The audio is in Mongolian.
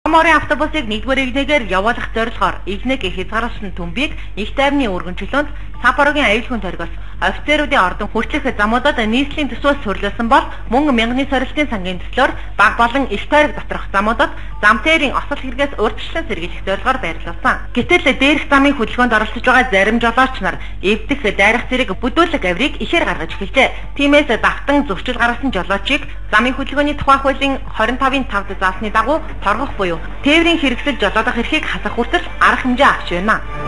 Морин автобусыг нэгдүгээр игнэгээр явуулах зорилгоор игнэг хязгаарсан төмбийг их тайвны өргөнчлөөнд Сапорогийн аюулгүй торгоос офицеруудын ордон хүртэх замуудад нийслэлийн төсвөөс сурлуулсан бол мөн мянганы сорилтын сангийн төслөөр баг болон их тойрог доторх замуудад замтээрийн осол хэрэгээс урьдчилан сэргийлэх зорилгоор байрлуулсан. Гэтэл дээрх замын хөдөлгөөнд оролцож байгаа зарим жолооч нар эвдэх дайрах зэрэг бүдүүлэг авирыг ихээр гаргаж эхэлжээ. Тиймээс давтан зөрчил гаргасан жолоочийг замын хөдөлгөөний тухай хуулийн 25-ын 5-д заасны дагуу торгох буюу тээврийн хэрэгсэл жолоодох эрхийг хасах хүртэл арга хэмжээ авч байна.